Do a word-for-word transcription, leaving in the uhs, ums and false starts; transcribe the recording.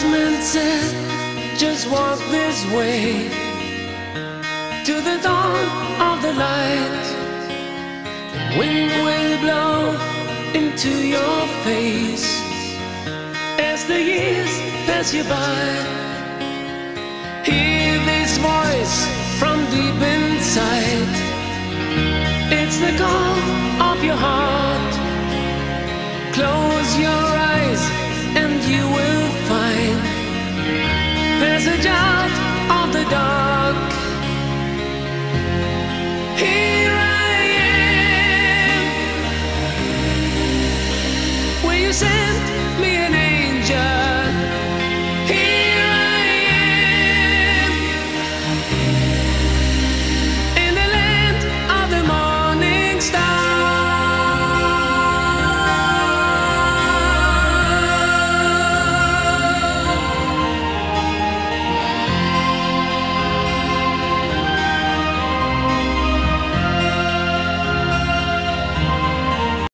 wise man said, just walk this way to the dawn of the light. The wind will blow into your face as the years pass you by. Hear this voice from deep inside. It's the call of your heart. Close your